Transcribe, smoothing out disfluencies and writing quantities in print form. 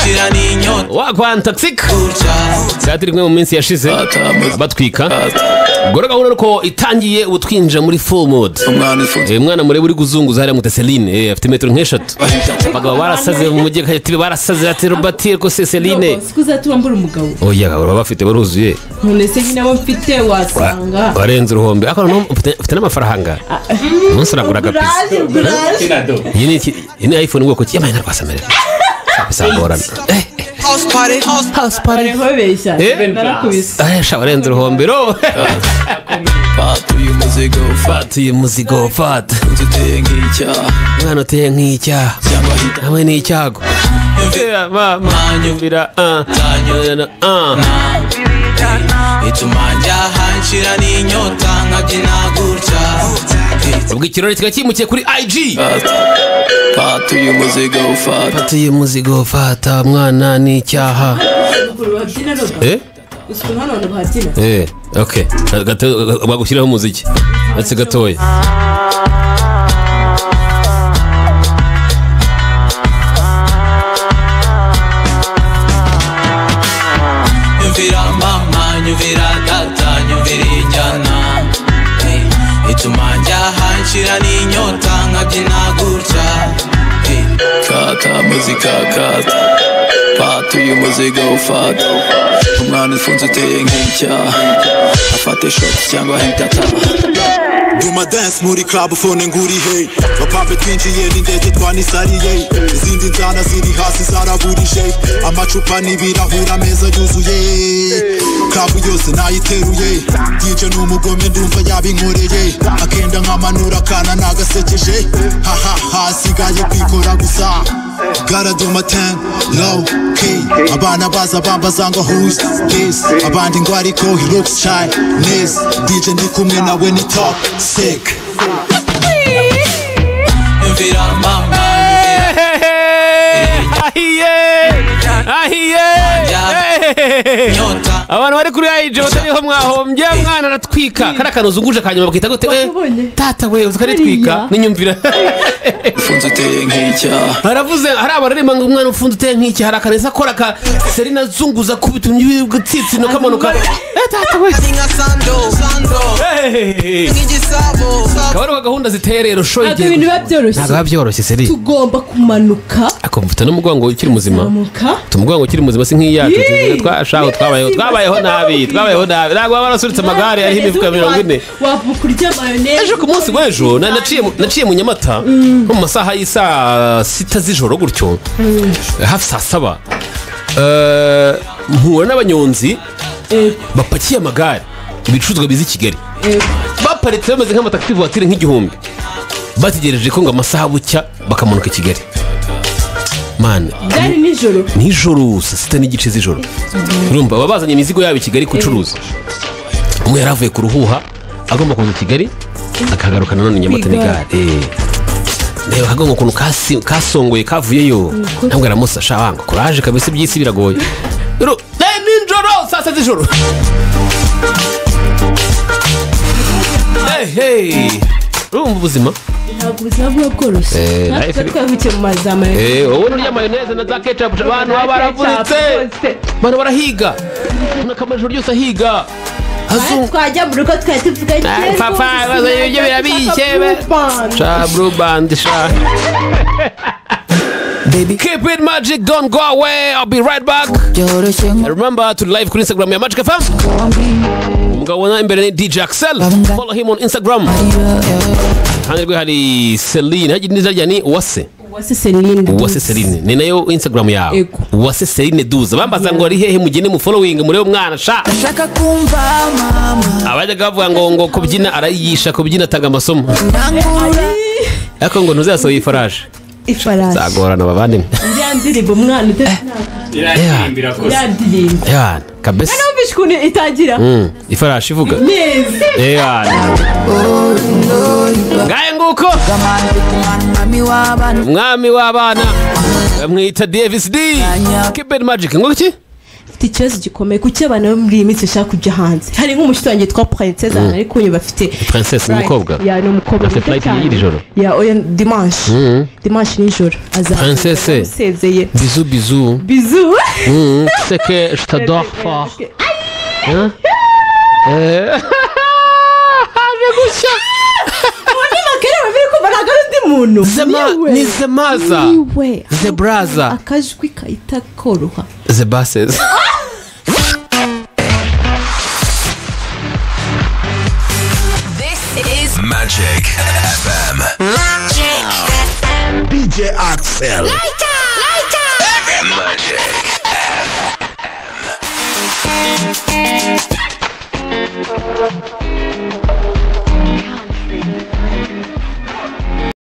Wagwan Toxic satiri mwe mu minsi yashize batwika gora gahunda ko itangiye ubutwinja muri full mode mwana murebe uri guzunguza hari mute Celine afite metero nk'eshatu bagabo barasaze mu mujye kati barasaze ati Robert ko Celine sikuza turambura umugabo oya baba bafite baruzuye none se nyine abo mfite wasanga barenze uruhombe akora no ufite n'amafaranga umunsi uragura gapisa yini iPhone ubwo ki yamanye rwasamere bisagorana house party hobesha narakubise shabarenze uruhombero fatu umuzigo fatu mwana uteye nk'icya hamwe n'icyago mama nyumvira itumanja hanshira n'inyota nkabyina gutya ubwo ikirori kimukiye kuri IG fatu umuzigo fata mwana n'icyaha okay bagushyiraho umuziki ati gatoya nyumvira mama nyumvira data nyumvira injyana itumanja hanshira n'inyota nkabyina gutya kata muzika kata fatu y'umuzigo ufata umwana ufunze uteye nk'icyaha afate shot cyangwa hintata Duma dance muri club phone nguri hey bapampe twinjiye n'indege twanisariye izindi nzana ziri hasi zaraburije amacupa n'ibirahura meza yuzuye club yose nayiteruye DJ n'umugome ndumva yabinkoreye akenda nkamanura kana nagasekeje hasigaye kwikora gusa gotta do my thing low key abana baza bambaza ngo who's this abandi ngo ariko he looks shy ness DJ ndi kumwe nawe ni talk sick Mvira mama ahiye abantu bari kuri IG batariho mwahombye mwana aratwika kana kanuzunguje kanyuma bakita gute tata we uzaritwika ninyumvira ufunze uteye nk'icya haravuze hari abararima ngo umwana ufunze uteye nk'icya harakaneza akora ka Serina zunguza kubitumye ibigutsitsi no kamanuka tata we kabaro gahunda ziteye rero shoyige ibintu babyoroshye ntabwo babyoroshye seri tugomba kumanuka akomvuta no mugongo ukiri muzima tumugongo ukiri muzima si nk'iyacu twashaho twabayeho nabi ntabwo barasuritse amagare ariho imifuka 40 wavukurya mayonnaise ejo ku munsi w'ejo naciye mu Nyamata mu masaha y'isa 6 z'ijoro gutyo hafi saa 7 mpura n'abanyonzi bapakiye amagare ibicuruzwa bizi Kigali baparitse bameze nk'amataxi voiture nk'igihumbi bategereje ko ngo amasaha bucya bakamanuka Kigali man gari nijoro saa 6 n'igice z'ijoro urumva babazanye imizigo yabo Kigali kucuruza umwe yaravuye ku ruhuha agomba kuza Kigali akagaruka nanone Nyamata n'igare Ndewe kagongo kuntu kasongoye kavuyeyo ntabwo aramusasha wanga courage kabisa byisi biragoye rero ninjoro saa 6 z'ijoro hey urumva ubuzima ntabwo ubuzima bwo bworoshye natwe twavukiye mu mazama wowe urya mayonnaise na za ketchup abantu baravunitse abantu barahiga nakamajoro yose ahiga twajya mu rugo twari tuvuga papa ibyo birabishye cha blue band sha Baby, keep it magic, don't go away. I'll be right back. Remember to live on Instagram ya Magic FM. Mugabona imbere ni DJ Axel. Follow him on Instagram. Hanirwe hari Celine. Haji nizajya ni Uwase Celine. Ni nayo Instagram yawe. Uwase Celine 12. Bambaza ngo ari hehe mugene mu following muri umwana sha. Ashaka kumva mama. Abajya gavuga ngo kubyina arayisha kubyina tanga amasomo. Ako ngo ntuzasohoye ifaraje. Zagorana babandimwe ndirimbo mwana iradimbira kose yana kabisa ana ubishkune itagira ifarashi ivuga neza yana ngaye nguko mwami w'abana mwita Davis D Keep it magic ngo ki ikibazo gikomeye kuki abantu muri iyi minsi bashaka kujya hanze hari nk'umushyitsi wanjye yitwa Princess ariko uyu bafite Princess umukobwa ya ni umukobwa afite flight y'iri joro ya oya dimanche nijoro Princess asezeye bisous c'est que je t'adore fort hein Begusha ni zemaza the brother akajwi kahita koroha the bosses This is Magic FM. Magic DJ Axel. Lighter. Magic FM.